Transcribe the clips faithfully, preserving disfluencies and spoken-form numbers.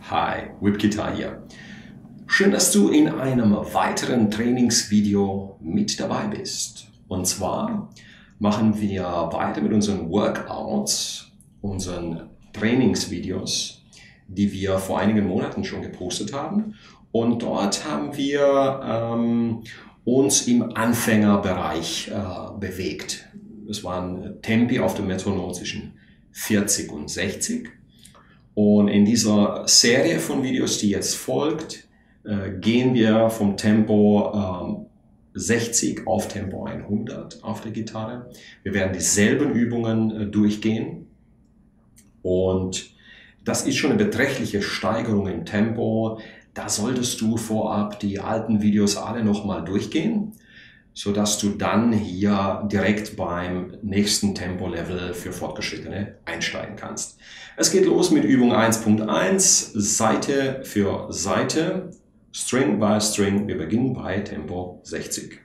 Hi, Whip-Guitar hier. Schön, dass du in einem weiteren Trainingsvideo mit dabei bist. Und zwar machen wir weiter mit unseren Workouts, unseren Trainingsvideos, die wir vor einigen Monaten schon gepostet haben. Und dort haben wir ähm, uns im Anfängerbereich äh, bewegt. Es waren Tempi auf dem Metronom zwischen vierzig und sechzig. Und in dieser Serie von Videos, die jetzt folgt, äh, gehen wir vom Tempo ähm, sechzig auf Tempo hundert auf der Gitarre. Wir werden dieselben Übungen äh, durchgehen. Und das ist schon eine beträchtliche Steigerung im Tempo. Da solltest du vorab die alten Videos alle nochmal durchgehen, sodass du dann hier direkt beim nächsten Tempolevel für Fortgeschrittene einsteigen kannst. Es geht los mit Übung eins Punkt eins, Seite für Seite, String by String. Wir beginnen bei Tempo sechzig.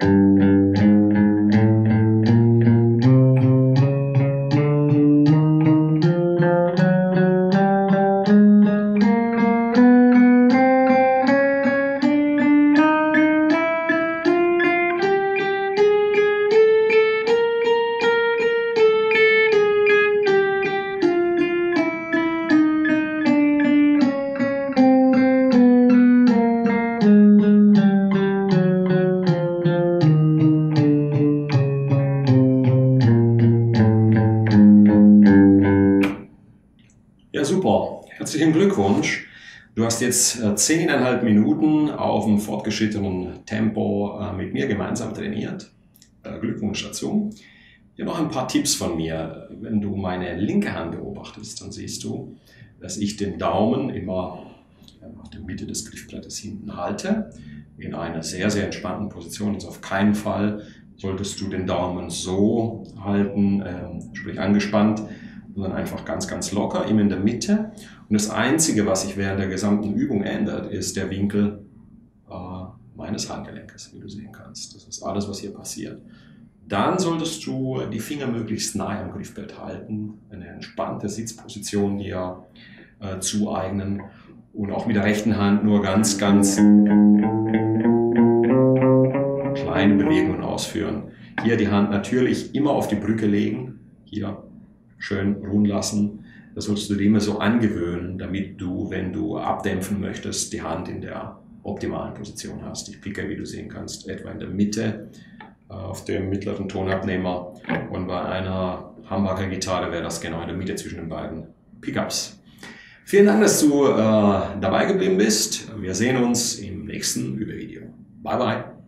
Ja, super. Herzlichen Glückwunsch. Du hast jetzt äh, zehneinhalb Minuten auf dem fortgeschrittenen Tempo äh, mit mir gemeinsam trainiert. Äh, Glückwunsch dazu. Hier noch ein paar Tipps von mir. Wenn du meine linke Hand beobachtest, dann siehst du, dass ich den Daumen immer auf der Mitte des Griffbrettes hinten halte, in einer sehr, sehr entspannten Position. Also auf keinen Fall solltest du den Daumen so halten, äh, sprich angespannt, sondern einfach ganz, ganz locker, immer in der Mitte. Und das Einzige, was sich während der gesamten Übung ändert, ist der Winkel äh, meines Handgelenkes, wie du sehen kannst. Das ist alles, was hier passiert. Dann solltest du die Finger möglichst nahe am Griffbrett halten, eine entspannte Sitzposition dir äh, zueignen und auch mit der rechten Hand nur ganz, ganz kleine Bewegungen ausführen. Hier die Hand natürlich immer auf die Brücke legen, hier schön ruhen lassen. Das solltest du dir immer so angewöhnen, damit du, wenn du abdämpfen möchtest, die Hand in der optimalen Position hast. Ich picke, wie du sehen kannst, etwa in der Mitte auf dem mittleren Tonabnehmer, und bei einer Humbucker-Gitarre wäre das genau in der Mitte zwischen den beiden Pickups. Vielen Dank, dass du äh, dabei geblieben bist. Wir sehen uns im nächsten Übervideo. Bye bye.